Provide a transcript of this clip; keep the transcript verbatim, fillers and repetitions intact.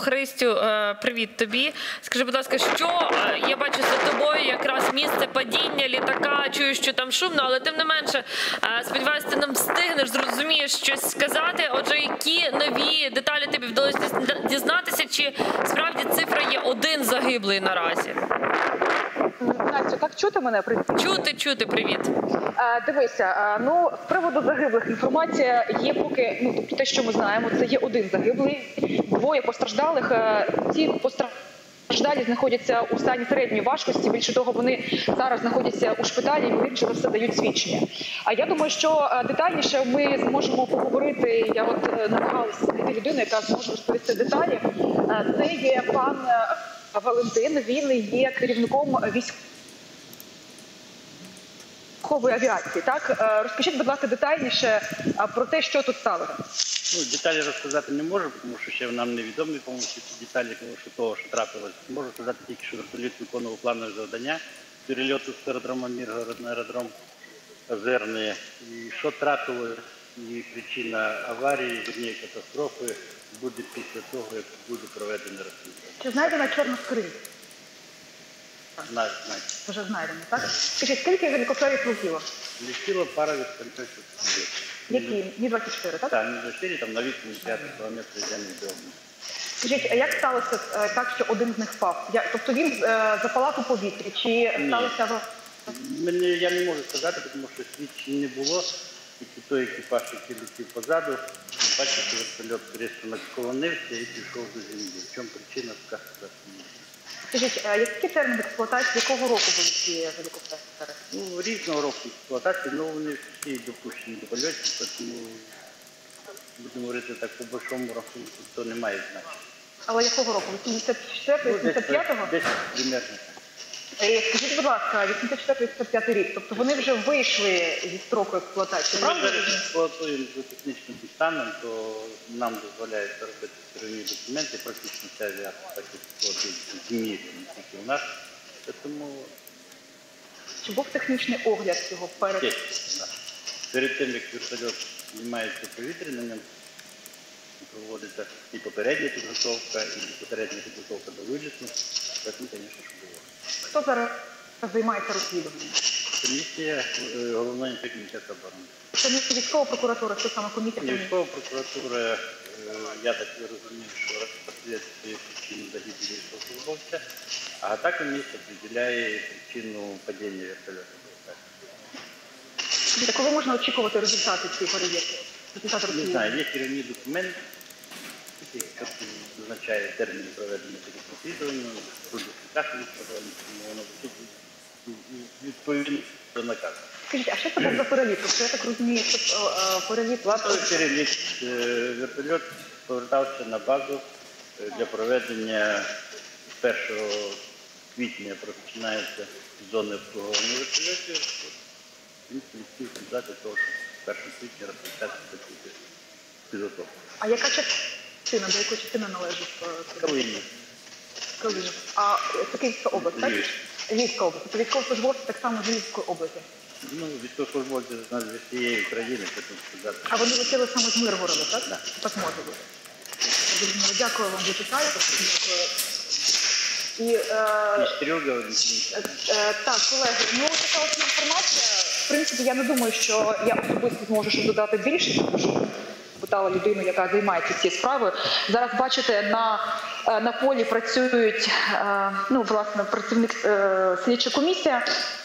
Христю, привіт тобі. Скажи, будь ласка, що я бачу за тобою якраз місце падіння літака, чую, що там шумно, але тим не менше, сподіваюся, ти нам встигнеш, зрозумієш щось сказати. Отже, які нові деталі тобі вдалося дізнатися, чи справді цифра є один загиблий наразі? Настя, так чути мене? Чути, чути, привіт. А, дивися, а, ну, з приводу загиблих інформація є поки, ну, тобто те, що ми знаємо, це є один загиблий, двоє постраждалих. Ці постраждалі знаходяться у стані середньої важкості, більше того, вони зараз знаходяться у шпиталі і, ймовірніше за все, дають свідчення. А я думаю, що детальніше ми зможемо поговорити, я от намагалася знайти людину, яка зможе розповісти деталі. Це є пан Валентин, він є керівником військової авіації. Так? Розкажіть, будь ласка, детальніше про те, що тут сталося. Ну, деталі розказати не можу, тому що ще нам невідомі повністю ці деталі, тому що того, що трапилось. Можу сказати тільки, що вертоліт виконував планове завдання перельоту з аеродрому Миргород на аеродром Озерне. І що трапилось, і причина аварії, вірніше катастрофи, буде після того, як буде проведено розслідування. Чи знайдена чорна скринька? Знають, знають. Вже знайдено, так? Скажіть, скільки гелікоптерів летіло? Летіло пара вертольотів. Які? Мі двадцять чотири, так? Так, Мі двадцять чотири, там на відстані п'ятдесят кілометрів землі до одного. Скажіть, а як сталося так, що один з них впав? Я, тобто він е, запалав у повітрі, чи сталося... Мені, я не можу сказати, тому що свідчень не було. Тільки той екіпаж, який летів позаду, бачив, що вертольот різко наклонився і пішов до землі. В чому причина, сказати не можу. Скажіть, а який термін експлуатації, якого року були ці гелікоптери? Ну, різного року експлуатації, але вони всі допущені до польотів, тому, будемо говорити так, по большому рахунку, то не має значення. Але якого року? вісімдесят четвертого, вісімдесят п'ятого? Десь примерно. Скажіть, будь ласка, вісімдесят четвертий, вісімдесят п'ятий рік, тобто вони вже вийшли зі строку експлуатації, правда? Ми зараз експлуатуємо за технічним станом, то нам дозволяється робити первинні документи, практично вся авіація так експлуатується в мірі, не тільки у нас. Тому... Чи був технічний огляд цього перед? Є, так. Перед тим, як вертольот знімається в повітря, на ньому проводиться і попередня підготовка, і попередня підготовка до виліту. Тому, звісно, що було. Хто зараз займається розслідуванням? Комісія головної інспекції оборони. Це не військова прокуратура, це саме комісія? Військова прокуратура, я так розумію, що розслідує причину загибелі військовослужбовця, а та комісія приділяє причину падіння вертольоту. Коли можна очікувати результати цієї перевірки? Не знаю, є керівні документи, які визначає термін проведення таких розслідувань, судових відповідно, тому воно відповідно до наказу. Скажіть, а що це був за переліт? Тобто я так розумію, що переліт... Переліт вертольот повертався на базу для проведення першого квітня, починається зони обслуговування вертольотів. Він хотів сказати того, що першого квітня розпочати таку підготовку. А яка частина, до якої частини належить? Калині. Калині. А це Київська область, так? Львівська область. Це військовослужбовці так само з Львівської області? Ну, військовослужбовці з нас з всієї країни, хотів сказати. А вони летіли саме з Миргорода, так? Так. Так може бути. Дякую вам, вичитаю. І, е, е, так, колеги, ну така ось інформація. В принципі, я не думаю, що я особисто зможу щось додати більше, тому що питала людину, яка займається цією справою. Зараз, бачите, на, на полі працюють, ну, власне, працівник, слідча комісія.